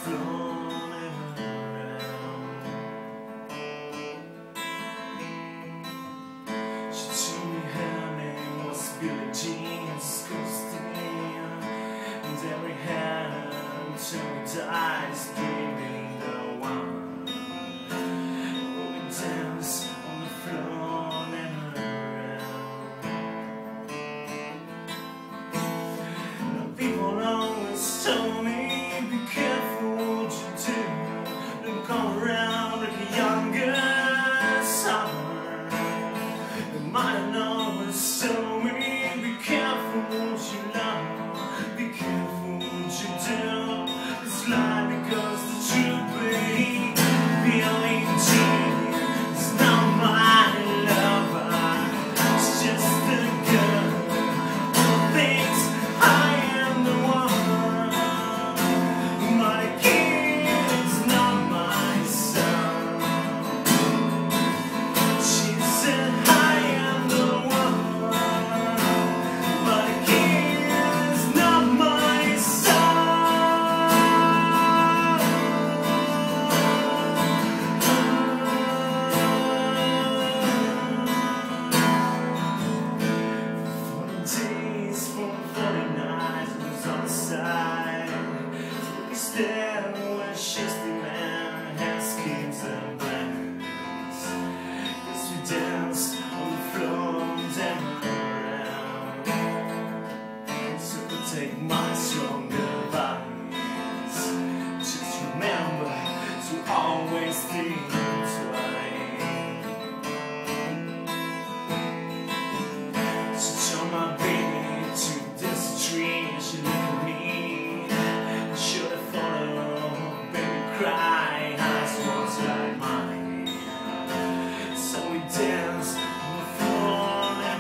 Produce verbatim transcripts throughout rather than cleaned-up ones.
floating around. She told me her name was Billie Jean, Acoustic, and every hand till we die is dreaming the one. We dance on the floor and around. Now people always told me, be careful what you do, don't come around like a younger summer. And mine always told me, be careful what you love, be careful what you do. It's life because the truth be Billie Jean is not my lover. It's just a girl who thinks I am the one. My kid is not my son. She said I am the one. My kid is not my son. Days for forty nights was on the side. We stand where she's the man, has kids and plans. Yes, we danced on the floor and around. So take my stronger advice. Just remember to always think twice. My baby to this tree, she looked at me, should have followed, baby cry, eyes was like mine. So we danced on the floor and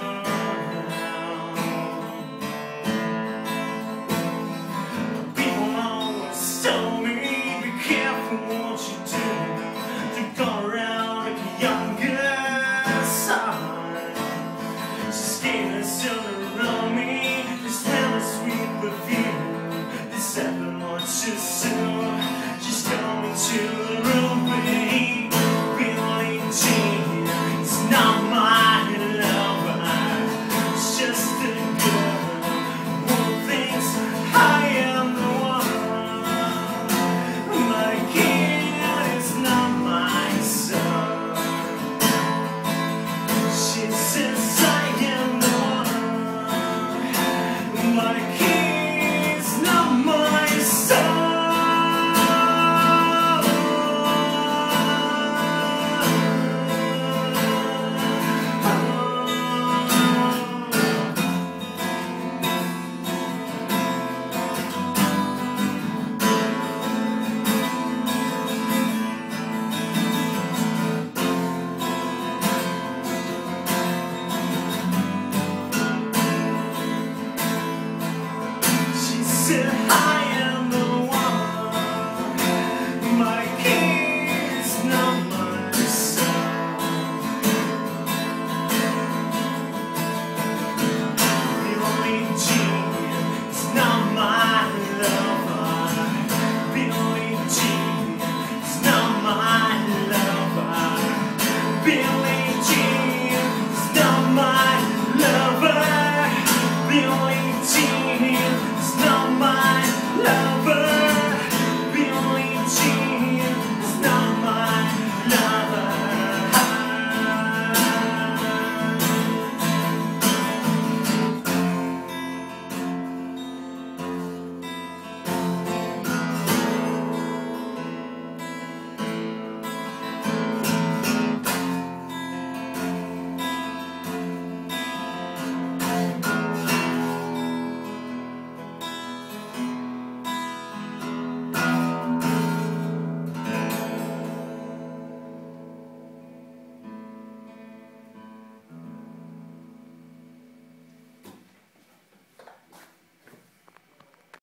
around. People always told me, be careful what you do, don't go around like a younger son. She's giving silver around me, this smell of sweet perfume. This happened much too soon. She's coming to the room, babe. Billie Jean is not my lover. It's just a girl who thinks I am the one. My kid is not my son. She says I am the one. My kid's not my son. She said I am the one. My kid's not my son. Billie Jean is not my lover. Billie Jean is not my lover. Billie Jean is not my lover. Billie Jean is not my lover. Billie Jean.